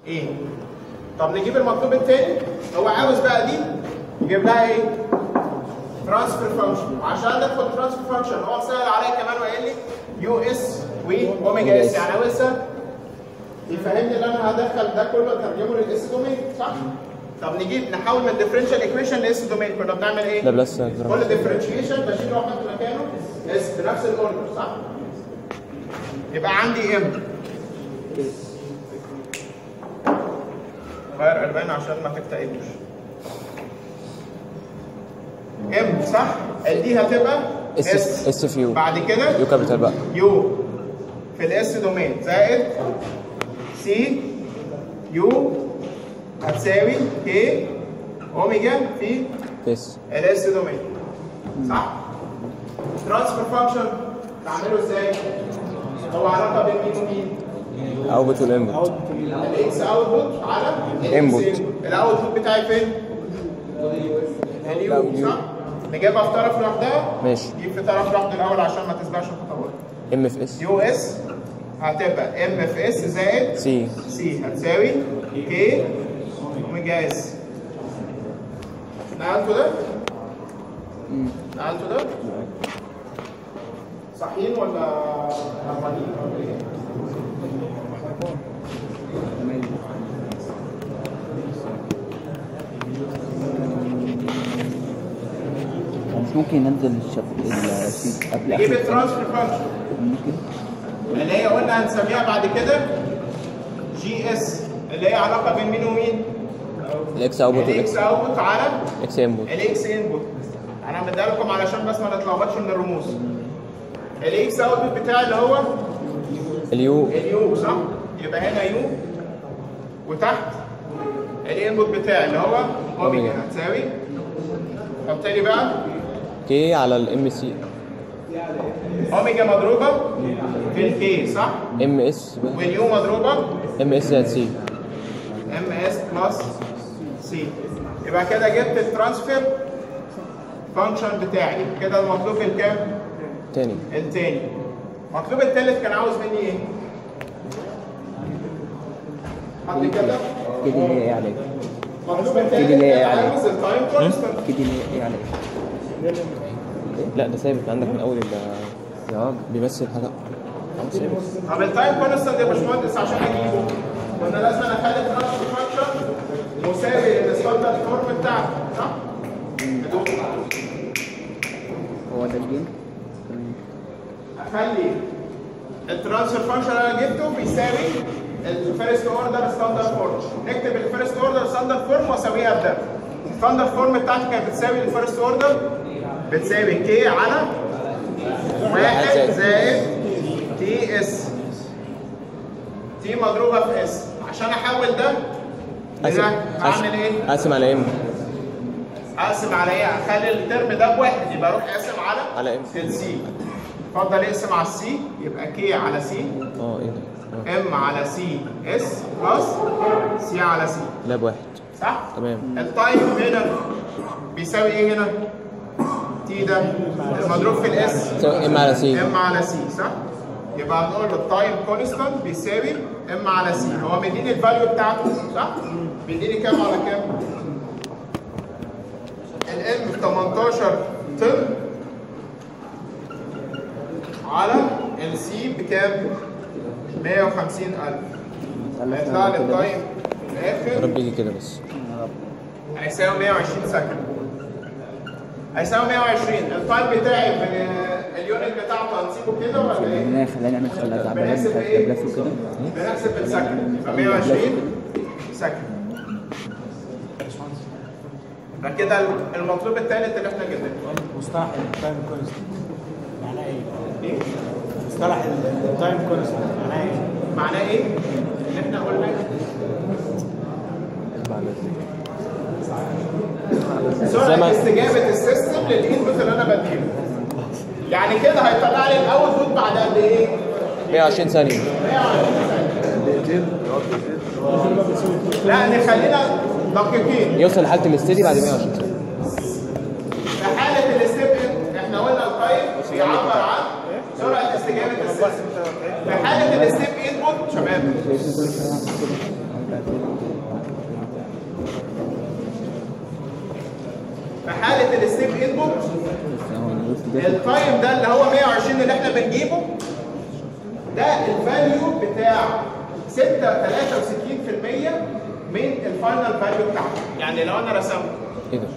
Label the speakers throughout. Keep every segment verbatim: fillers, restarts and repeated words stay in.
Speaker 1: ايه. طب نجيب المطلوب التاني. هو عاوز بقى دي يجيب لها ايه؟ ترانسفير فانكشن. وعشان ندخل ترانسفير فانكشن هو مسهل عليا كمان وقال لي يو اس واوميجا اس، يعني هو لسه يفهمني ان انا هدخل ده كله اترجمه للاس دومين، صح؟ طب نجيب نحول من ديفرنشال ايكويشن لاس دومين، كنا بنعمل ايه؟
Speaker 2: لا بلس
Speaker 1: كل ديفرنشيشن بشيل واحد مكانه اس بنفس الاوردر، صح؟ يبقى عندي ام غير الوان عشان ما تكتئبوش. ام صح؟ دي هتبقى
Speaker 2: اس اس في يو،
Speaker 1: بعد كده
Speaker 2: يو كابيتال بقى
Speaker 1: يو في الاس دومين زائد سي يو هتساوي كي اوميجا في
Speaker 2: اس
Speaker 1: الاس دومين، صح؟ ترانسفير فانكشن تعمله ازاي؟ هو علاقه بين مين ومين؟
Speaker 2: اوتبوت والانبوت.
Speaker 1: الاكس اوتبوت على
Speaker 2: انبوت.
Speaker 1: الاوتبوت بتاعي فين؟ اليو، صح؟ نجيبها في طرف لوحدها؟
Speaker 2: ماشي.
Speaker 1: جيب في طرف لوحده الاول عشان ما تسبقش الخطوات.
Speaker 2: ام في اس
Speaker 1: يو اس هتبقى ام في اس زائد
Speaker 2: سي
Speaker 1: سي هتساوي كي اوميجا اس. نقلتوا ده؟ نقلتوا ده؟ صحيين ولا هربانين ولا ايه؟
Speaker 3: مش ممكن ننزل الشيت قبل
Speaker 1: نجيب الترانسفير فانكشن
Speaker 3: ممكن
Speaker 1: اللي هي قلنا هنسميها بعد كده جي اس، اللي هي علاقه بين مين ومين؟
Speaker 2: الاكس اوتبوت
Speaker 1: الاكس اوتبوت على
Speaker 2: اكس انبوت.
Speaker 1: الاكس انبوت. انا مديها لكم علشان بس ما نتلخبطش من الرموز. الاكس اوتبوت بتاعي اللي هو
Speaker 2: اليو
Speaker 1: اليو، صح؟ يبقى هنا يو وتحت الانبوت بتاعي اللي هو اوميجا هتساوي حط لي بقى
Speaker 2: كي على الام سي
Speaker 1: اوميجا مضروبه في الكي، صح؟
Speaker 2: ام اس
Speaker 1: واليو مضروبه
Speaker 2: ام اس زائد سي
Speaker 1: ام اس بلس سي. يبقى كده جبت الترانسفير فانكشن بتاعي. كده المطلوب الكام؟
Speaker 2: تاني
Speaker 1: التاني. المطلوب التالت كان عاوز مني ايه؟ حد كده؟
Speaker 3: كده اللي هي ايه عليك؟
Speaker 1: المطلوب
Speaker 3: كده
Speaker 1: التالت
Speaker 3: اللي هي
Speaker 1: كان
Speaker 3: يعني.
Speaker 1: عاوز التايم كونستنت.
Speaker 3: كده اللي هي ايه عليك؟
Speaker 2: لا ده ثابت عندك من اول ال
Speaker 3: يا
Speaker 2: بيمثل حاجه ثابت.
Speaker 1: طب التايم كونستنت يا باشمهندس عشان اجيبه قلنا لازم اخلي الترانسفير فانكشن مساوي للستاندرد فورم بتاعته، صح؟
Speaker 3: هو ده الجين؟
Speaker 1: اخلي الترانسفير فانكشن اللي انا جبته بيساوي الفيرست اوردر ستاندرد فورم. نكتب الفيرست اوردر ستاندرد فورم واساويها بده. الستاندرد فورم بتاعتي كانت بتساوي الفيرست اوردر بتساوي كي على واحد زائد تي اس، تي مضروبه في اس. عشان احول ده اعمل ايه؟
Speaker 2: اقسم على ام.
Speaker 1: اقسم على ايه؟ اخلي الترم ده بواحد يبقى اروح اقسم على
Speaker 2: على ام
Speaker 1: السي. اتفضل اقسم على السي يبقى كي على سي
Speaker 2: اه ايه ده؟
Speaker 1: ام على سي اس بلس سي على سي.
Speaker 2: لا بواحد
Speaker 1: صح؟
Speaker 2: تمام.
Speaker 1: التايم هنا بيساوي ايه هنا؟ تي ده المضروب في الاس
Speaker 2: ام على سي
Speaker 1: ام على سي، صح؟ يبقى هنقول له التايم كونستانت بيساوي ام على سي. هو مديني الفاليو بتاعته، صح؟ بيديني كام على كام؟ الام ب تمنتاشر طن على السي بكام؟ مية وخمسين ألف. هيطلع لي التايم في
Speaker 2: يا
Speaker 1: الاخر
Speaker 2: رب يجي كده بس.
Speaker 1: هيساوي مية وعشرين سكند. هيساوي مية وعشرين. التايم بتاعي من اليونت بتاعته هنسيبه كده ولا ايه؟
Speaker 3: خلينا خلينا نعمل خلاص عبالات
Speaker 1: بنحسب ايه؟
Speaker 3: بتاعت كده.
Speaker 1: بنحسب بالسكند. يبقى مية وعشرين سكند. يبقى كده المطلوب الثالث اللي احنا جبناه.
Speaker 4: مصطلح التايم كونستنت معناه ايه؟
Speaker 1: ايه؟
Speaker 4: مصطلح التايم كونستنت معناه ايه؟
Speaker 1: معناه ايه؟ اللي احنا قلنا سرعة استجابة السيستم للانبوت اللي انا بديله. يعني كده هيطلع لي الاوتبوت بعد قد ايه؟
Speaker 2: مية وعشرين ثانية.
Speaker 1: مية وعشرين ثانية. لا نخلينا دقيقين.
Speaker 2: يوصل لحالة الاستدي بعد مية وعشرين ثانية.
Speaker 1: في حالة الاستيب احنا قلنا التايم بيعبر عن سرعة استجابة السيستم. في حالة الاستيب انبوت شباب الانبوت
Speaker 3: بس هو الوسط ده
Speaker 1: التايم ده اللي هو مية وعشرين اللي احنا بنجيبه ده الفاليو بتاع ستة تلاتة وستين في المية من الفاينل فاليو بتاعته. يعني لو انا رسمت
Speaker 2: ايه ده؟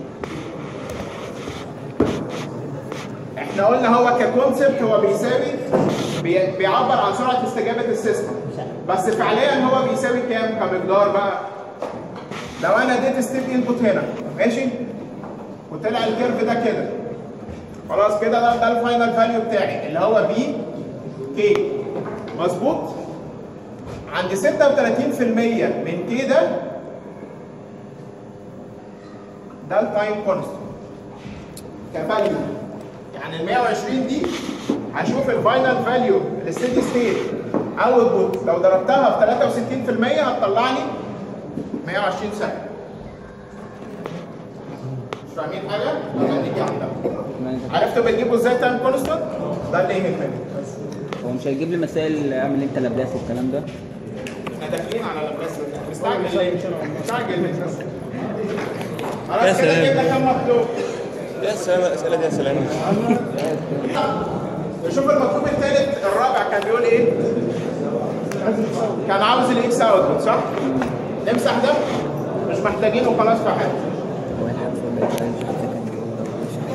Speaker 1: احنا قلنا هو ككونسبت هو بيساوي بي- بيعبر عن سرعه استجابه السيستم، بس فعليا هو بيساوي كام كمقدار بقى؟ لو انا اديت ستيب انبوت هنا ماشي وطلع الكيرف ده كده خلاص كده ده, ده الفاينل فاليو بتاعي اللي هو بي كي مظبوط. عند ستة وتلاتين في المية من كي ده ده التايم كونستنت كفاليو. يعني ال مية وعشرين دي هشوف الفاينل فاليو الستيدي ستيت اوتبوت لو ضربتها في تلاتة وستين في المية هتطلع لي مية وعشرين ثانيه. مش فاهمين حاجه؟ لما نيجي عندها عرفتوا بتجيبوا ازاي تايم كونستنت؟ ده اللي يهمني.
Speaker 3: هو مش هيجيب لي مسائل اعمل انت لابلاس والكلام ده؟
Speaker 1: احنا داخلين على البلاس مستعجل ليه؟ مستعجل ليه؟ خلاص كده جبنا كام مطلوب؟
Speaker 2: يا سلام الاسئله دي يا سلام.
Speaker 1: نشوف المطلوب الثالث الرابع كان بيقول ايه؟ كان عاوز الاكس اوتبوت صح؟ نمسح ده مش محتاجينه خلاص في حاجه.
Speaker 3: هو الحمد لله مش عارف كان بيقول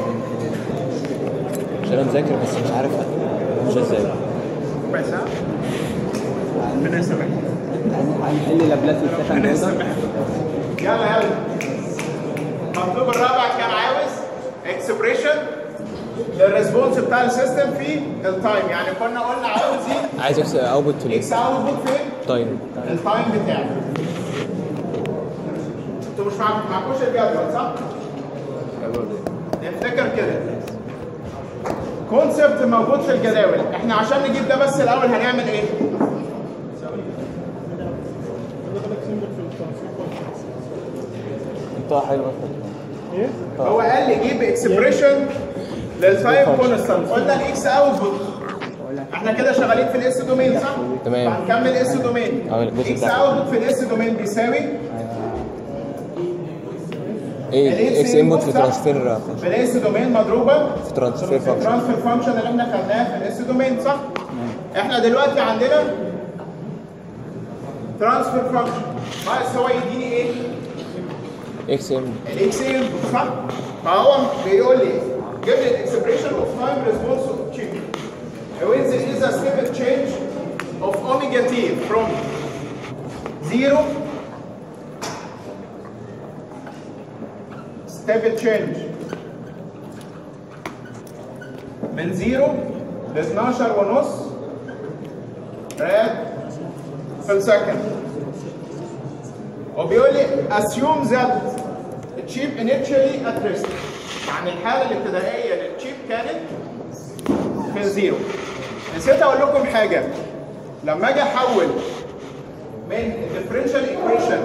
Speaker 2: عشان انا مذاكر بس مش عارف مش ازاي.
Speaker 1: بس ها؟ ربنا يسامحك.
Speaker 3: هنحل لي لابلاس والسكند
Speaker 1: ربنا
Speaker 3: اوردر.
Speaker 1: يسامحك. يلا يلا. المطلوب الرابع كان عاوز اكسبريشن للريسبونس بتاع السيستم في التايم. يعني كنا قلنا عاوز ايه؟
Speaker 2: عايز اكس اوتبوت تو
Speaker 1: اكس اوتبوت فين؟
Speaker 2: طيب
Speaker 1: التايم بتاعه. انتوا مش معاك معكوش الجدول صح؟ نفتكر كده. كونسبت موجود في الجداول، احنا عشان نجيب ده بس الاول هنعمل ايه؟
Speaker 2: انت حلو
Speaker 1: ايه؟ هو قال لي جيب اكسبريشن للتايم كونستانت، قلنا الاكس اوتبوت. احنا كده شغالين في الاس دومين صح؟
Speaker 2: تمام.
Speaker 1: هنكمل اس دومين.
Speaker 2: عامل الجزء
Speaker 1: اكس
Speaker 2: بتاعك.
Speaker 1: اوتبوت في الاس دومين بيساوي
Speaker 2: ايه اكس انبوت في ترانسفير
Speaker 1: في الاس دومين مضروبه
Speaker 2: في ترانسفير
Speaker 1: في
Speaker 2: فانكشن.
Speaker 1: الترانسفير فانكشن اللي احنا خدناها في الاس دومين صح؟ احنا دلوقتي عندنا ترانسفير فانكشن ناقص هو يديني ايه؟
Speaker 2: اكس ام
Speaker 1: الاكس انبوت صح؟ فهو بيقول لي جيب لي الاكسبريشن اوف تايم ريسبونس اوف تشيب. when there is a step change of omega t from zero step change من زيرو ل اتناشر ونص راد في السكند. وبيقول لي assume that the chip initially at rest. يعني الحالة الابتدائية للتشيب كانت في زيرو. نسيت اقول لكم حاجة، لما اجي احول من الديفرنشال ايكويشن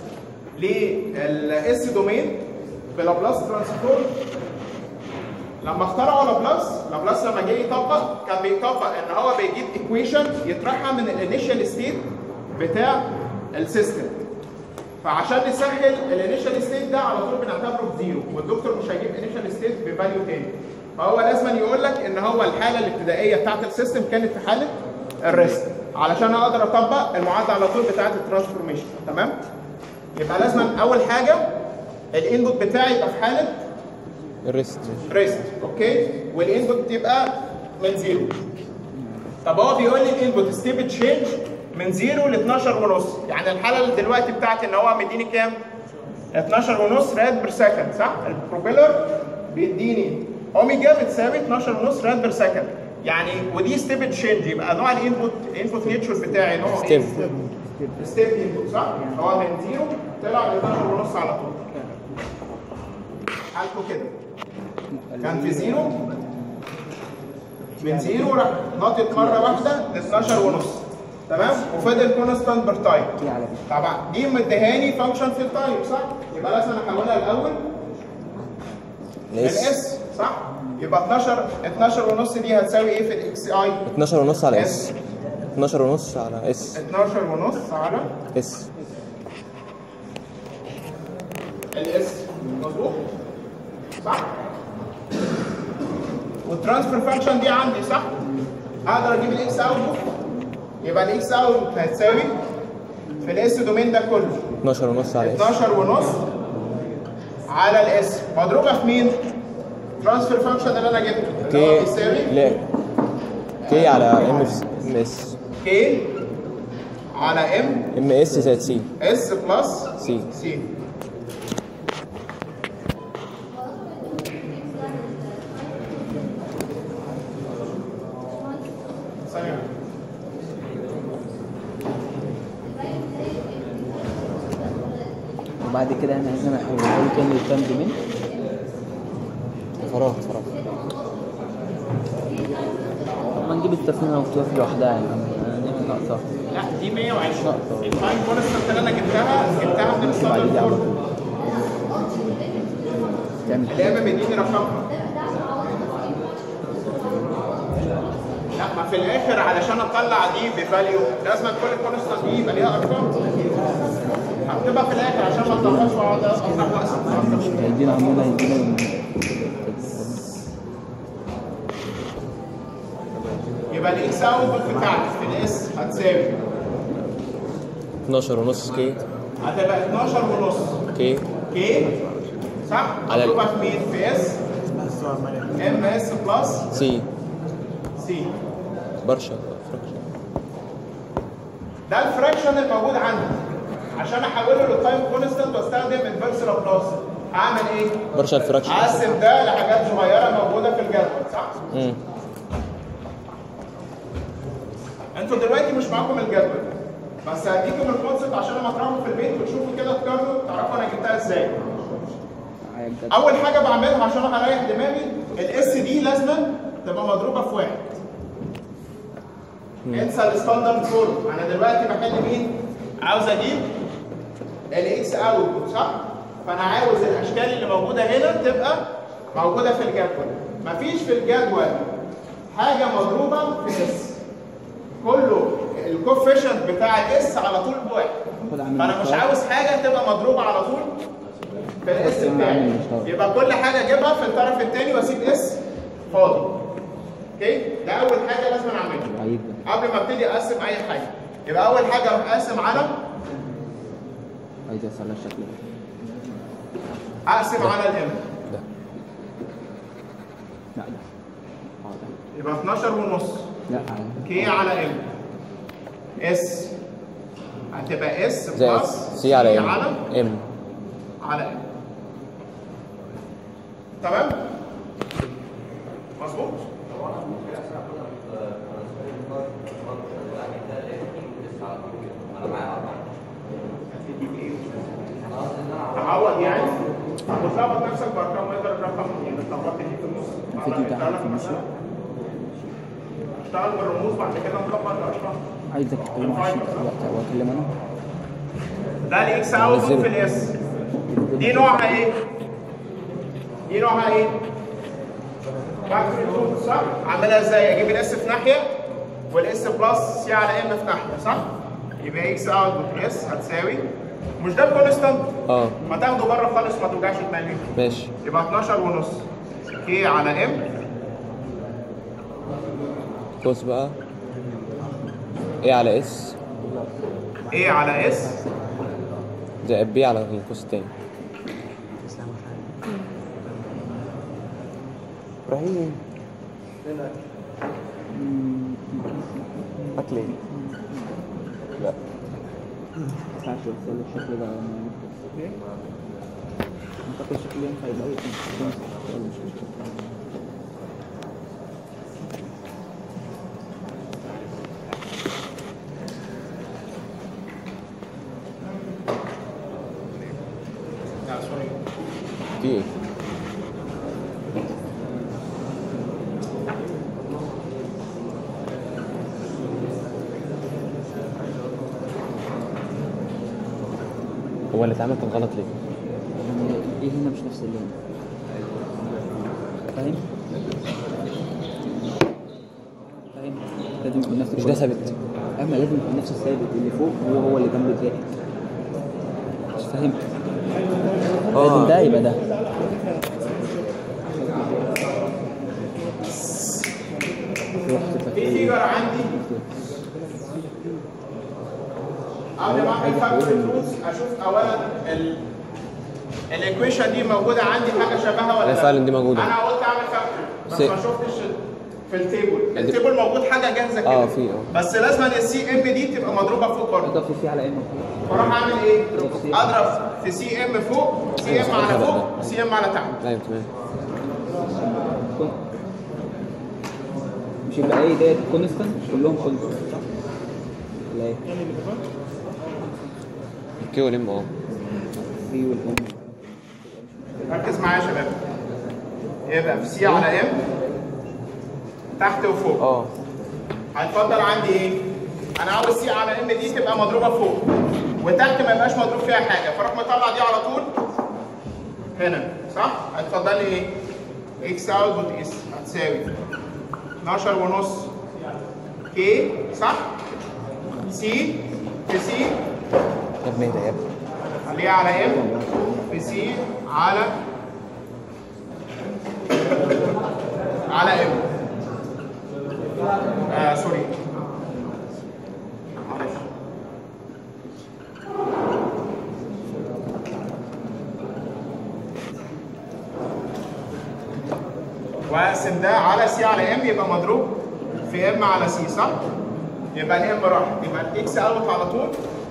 Speaker 1: للاس دومين بلابلاس ترانسفورم، لما اخترعوا لابلاس، لابلاس لما جه يطبق كان بيطبق ان هو بيجيب ايكويشن يطرحها من الانيشال ستيت بتاع السيستم. فعشان نسهل الانيشال ستيت ده على طول بنعتبره بزيرو، والدكتور مش هيجيب انيشال ستيت بفاليو تاني. فهو لازم يقول لك ان هو الحاله الابتدائيه بتاعت السيستم كانت في حاله الريست علشان اقدر اطبق المعادله على طول بتاعت الترانسفورميشن. تمام؟ يبقى لازم اول حاجه الانبوت بتاعي يبقى في حاله
Speaker 2: الريست.
Speaker 1: ريست اوكي، والانبوت يبقى من زيرو. طب هو بيقول لي الانبوت ستيب تشينج من زيرو ل اتناشر ونص، يعني الحاله اللي دلوقتي بتاعتي ان هو مديني كام؟ اتناشر ونص راد بير سكند صح؟ البروبيلر بيديني اوميجا بتساوي اتناشر ونص راد بير سكند، يعني ودي ستيب تشينج. يبقى نوع الانبوت الانبوت نيتشر بتاعي نوع ايه؟
Speaker 2: ستيب.
Speaker 1: ستيب انبوت صح؟ هو من زيرو طلع ل اتناشر ونص على طول. حالته كده كان في زيرو، من زيرو راح نطت مره واحده ل اتناشر ونص تمام، وفضل كونستانت بير تايم. طبعا دي مديهاني فانكشن في التايم صح؟ يبقى لازم احولها الاول الاس صح؟ يبقى اتناشر اتناشر ونص دي هتساوي ايه في الاكس اي؟
Speaker 2: اتناشر ونص على اس. اتناشر ونص على اس.
Speaker 1: اتناشر ونص على
Speaker 2: اس.
Speaker 1: الاس مظبوط؟ صح؟ والترانسفير فانكشن دي عندي صح؟ اقدر اجيب الاكس اوت، يبقى الاكس اوت هتساوي في الاس دومين ده كله
Speaker 2: اتناشر ونص على اس
Speaker 1: اتناشر ونص على الاس مضروبه في مين؟ ترانسفير فانكشن اللي انا جبته اللي هو
Speaker 2: كي
Speaker 1: بيساوي
Speaker 2: لا كي على ام ام اس
Speaker 1: كي على ام
Speaker 2: ام اس زائد سي
Speaker 1: اس بلس
Speaker 2: سي
Speaker 1: سي. ثانية
Speaker 3: وبعد كده احنا عايزين نحولها له تاني للتايم دومين.
Speaker 2: فراغ فراغ
Speaker 3: طب ما نجيب التسمية مفتوح لوحدها يا عم، نعمل ناقصة.
Speaker 1: لا دي مية وعشرين التايم كونستنت اللي انا جبتها جبتها من الستاندرد فورم
Speaker 3: تعمل
Speaker 1: اللي هي مديني رقمها. لا ما في الاخر علشان اطلع دي بفاليو لازم كل كونستنت دي يبقى ليها ارقام هكتبها في الاخر عشان ما اطلعهاش واقعد اطلع واقسم.
Speaker 3: هيدينا عمونا هيدينا
Speaker 1: يبقى الاكس اوت بتاعتي في الاس هتساوي
Speaker 2: اتناشر ونص كي
Speaker 1: هتبقى اتناشر ونص
Speaker 2: كي
Speaker 1: كي صح؟
Speaker 2: على ال-
Speaker 1: مضروبه في مين؟ في اس ام اس بلس
Speaker 2: سي
Speaker 1: سي.
Speaker 2: برشا فراكشن
Speaker 1: ده الفراكشن الموجود عندي عشان احوله للتايم كونستنت واستخدم انفرس لابلاس اعمل ايه؟
Speaker 2: برشا الفراكشن
Speaker 1: اقسم ده لحاجات صغيره موجوده في الجدول صح؟
Speaker 2: امم
Speaker 1: انتوا دلوقتي مش معاكم الجدول بس هديكم الكونسبت عشان لما تروحوا في البيت وتشوفوا كده تقارنوا تعرفوا انا جبتها ازاي. اول حاجه بعملها عشان اريح دماغي الاس دي لازما تبقى مضروبه في واحد. انسى الستاندرد فورم، انا دلوقتي بحل مين؟ عاوز اجيب الاكس اوت صح؟ فانا عاوز الاشكال اللي موجوده هنا تبقى موجوده في الجدول. مفيش في الجدول حاجه مضروبه في اس، كله الكوفيشنت بتاع الاس على طول بواحد. فانا مش عاوز حاجه تبقى مضروبه على طول في الاس بتاعي، يبقى كل حاجه اجيبها في الطرف الثاني واسيب اس فاضي. اوكي؟ ده اول حاجه لازم اعملها قبل ما ابتدي اقسم اي حاجه. يبقى اول حاجه اروح اقسم على
Speaker 3: عايز اوصل الشكل ده.
Speaker 1: اقسم على الام
Speaker 2: ده
Speaker 3: لا ده اه ده
Speaker 1: يبقى اتناشر ونص
Speaker 3: لا على
Speaker 1: كي على ام اس هتبقى اس
Speaker 2: زائد
Speaker 1: بلس
Speaker 2: سي على ام
Speaker 1: على
Speaker 2: ام
Speaker 1: على ام. تمام؟ مظبوط؟ تعوض يعني وتظبط نفسك بارقام ويقدر الرقم يعني اتلخبطت دي في النص.
Speaker 3: الفيديو ده في النص.
Speaker 1: اشتغل بالرموز بعد كده نظبط الارقام.
Speaker 3: عايزك تتكلم على الشيت دلوقتي او اتكلم انا.
Speaker 1: ده الاكس اوت في الاس. دي نوعها ايه؟ دي نوعها ايه؟ فاكتوري تو صح؟ اعملها ازاي؟ اجيب الاس في ناحيه والاس بلس سي على ام في ناحيه صح؟ يبقى اكس اوت اس هتساوي مش ده الكونستانت؟
Speaker 2: اه
Speaker 1: ما تاخده بره خالص ما توجعش دماغك.
Speaker 2: ماشي
Speaker 1: يبقى اتناشر ونص كي على ام
Speaker 2: كوس بقى ايه على اس
Speaker 1: ايه على اس
Speaker 2: زائد بي على القوس التاني. ابراهيم اكل ايه؟ لا
Speaker 3: ما ينفعش يوصل الشكل ده. اعتقد الشكل ده ينفع يبقى مش مشكلة.
Speaker 1: لا سوري
Speaker 2: في ايه؟ هو اللي اتعمل كان غلط ليه؟
Speaker 3: ايه هنا مش نفس اللون فاهم؟ فاهم؟ لازم يكون نفس
Speaker 2: مش ده ثابت؟
Speaker 3: اما لازم يكون نفس الثابت اللي فوق هو هو اللي جنب الزائد. مش فاهم؟ لازم ده يبقى ده.
Speaker 1: قبل ما اعمل فاكتوري روتس اشوف اولا ال الايكويشن دي موجوده عندي حاجه شبهها ولا
Speaker 2: هي
Speaker 1: لا؟
Speaker 2: فعلا دي موجوده.
Speaker 1: انا قلت اعمل فاكتوري بس
Speaker 2: سي-
Speaker 1: ما شفتش في التيبل، التيبل موجود حاجه جاهزه كده.
Speaker 2: اه في اه
Speaker 1: بس لازم السي ام دي تبقى مضروبه فوق برضه.
Speaker 3: اضاف سي على ام.
Speaker 1: فاروح اعمل ايه؟ اضرب في سي ام فوق، سي ام على فوق، سي ام على تحت.
Speaker 2: ايوه تمام.
Speaker 3: مش يبقى ايه ديت كونستنت كلهم كونستنت صح؟ ولا ايه؟
Speaker 2: كيو والام اه
Speaker 3: في والام.
Speaker 1: ركز معايا يا شباب. يبقى في سي على ام تحت وفوق.
Speaker 2: اه
Speaker 1: هيتفضل عندي ايه؟ انا عاوز سي على ام دي تبقى مضروبه فوق وتحت ما يبقاش مضروب فيها حاجه، فاروح مطلع دي على طول هنا صح؟ هيتفضل لي ايه؟ اكس اوتبوت اس هتساوي اتناشر ونص كي صح؟ سي في سي
Speaker 2: يا ابني ده يا ابني
Speaker 1: خليها على ام في سي على على ام آه سوري معلش. واقسم ده على سي على ام يبقى مضروب في ام على سي صح؟ يبقى الام راح يبقى الاكس اوت على طول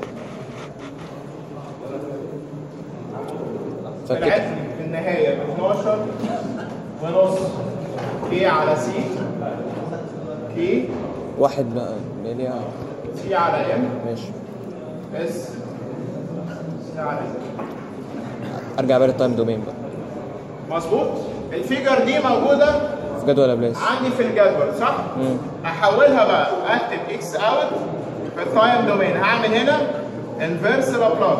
Speaker 1: طلعت
Speaker 2: فكت
Speaker 1: لي في النهايه ب اتناشر ونص كي على سي كي
Speaker 2: واحد بقى اللي هي
Speaker 1: سي على ام
Speaker 2: ماشي.
Speaker 1: اس سي على ام.
Speaker 2: ارجع بقى للتايم دومين بقى
Speaker 1: مظبوط. الفيجر دي موجوده
Speaker 2: في جدول ابلاس.
Speaker 1: عندي في الجدول صح؟
Speaker 2: امم
Speaker 1: احولها بقى اكتب اكس اوت في التايم دومين. هعمل هنا انفيرس لابلاس.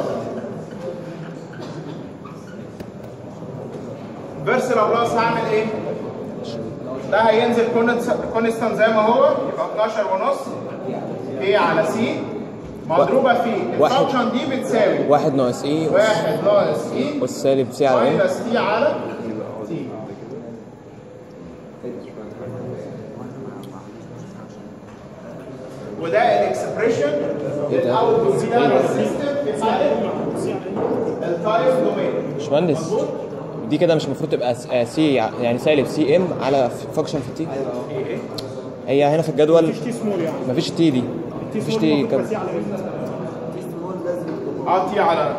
Speaker 1: انفيرس لابلاس هعمل ايه؟ ده هينزل كونستانت زي ما هو يبقى اتناشر ونص كي على سي مضروبه في
Speaker 2: واحد.
Speaker 1: الفانكشن دي بتساوي
Speaker 2: واحد ناقص اي
Speaker 1: واحد ناقص اي
Speaker 2: والسالب سي على ام
Speaker 1: ماينس تي على تي. وده الاكسبريشن الاوتبوت بتاع السيستم في حاله التايم دومين.
Speaker 2: باشمهندس دي كده مش المفروض تبقى س- آه سي يعني سالب سي ام على فانكشن في تي. هي هنا في الجدول
Speaker 5: مفيش تي سمول يعني
Speaker 2: مفيش تي دي مفيش تي كده.
Speaker 5: تي على ام.
Speaker 1: اه تي على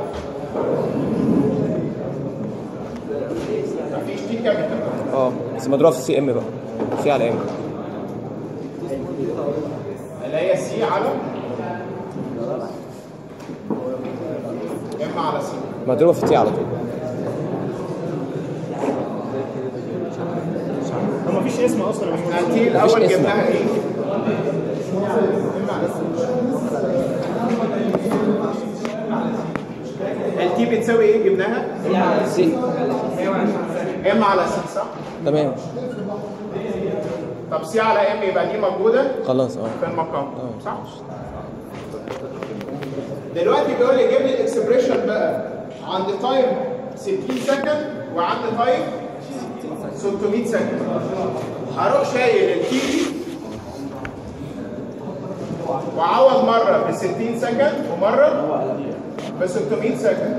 Speaker 1: مفيش تي كابيتال.
Speaker 2: اه بس مضروبه في سي ام بقى سي على ام.
Speaker 1: اللي هي سي على ام على سي.
Speaker 2: مضروبه في تي على طول.
Speaker 5: هو مفيش اسم اصلا يا باشمهندس.
Speaker 1: التي الاول
Speaker 2: اسم.
Speaker 1: جبناها ايه؟ التي بتساوي ايه جبناها؟
Speaker 2: سي
Speaker 1: ام على سي صح؟
Speaker 2: تمام
Speaker 1: طب سي على ام يبقى دي موجوده
Speaker 2: خلاص اه
Speaker 1: في المقام صح؟ دلوقتي بيقول لي جيب لي الاكسبريشن بقى عند تايم ستين سكند وعند تايم ستمية سكند. هروح شايل التي دي وعوض مره ب ستين سكند ومره ب ستمية سكند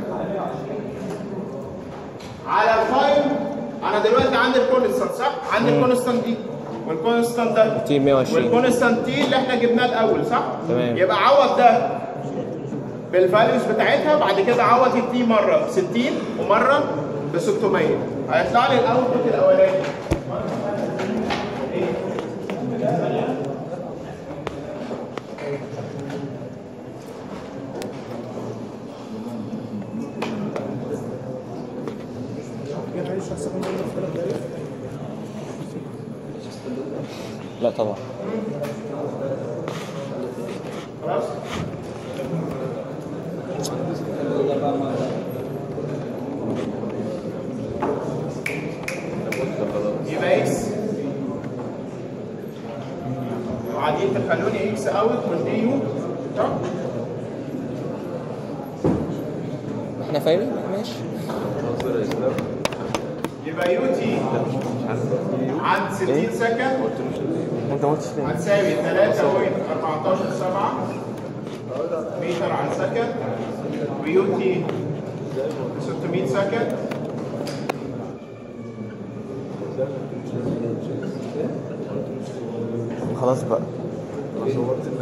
Speaker 1: على التايم. انا دلوقتي عندي الكونستانت صح؟ عندي الكونستانت دي والكونستانت ده
Speaker 2: تي مية وعشرين
Speaker 1: والكونستانت تي اللي احنا جبناه الاول صح؟
Speaker 2: تمام.
Speaker 1: يبقى عوض ده بالفاليوز بتاعتها بعد كده عوض التي مره ب ستين ومره ب ستمية هيطلع لي الاوتبوت الاولاني.
Speaker 2: لا طبعا.
Speaker 1: خلاص؟ يبقى اكس وبعدين تخلوني اكس اوت والدي يو صح؟
Speaker 2: احنا فاهمين ماشي.
Speaker 1: يبقى يو تي عند ستين سكند
Speaker 2: انت ما قلتش ليه؟
Speaker 1: هتساوي ثلاثة فاصلة أربعتاشر سبعة متر على سكند ويو تي ستمية سكند.
Speaker 2: خلاص بقى.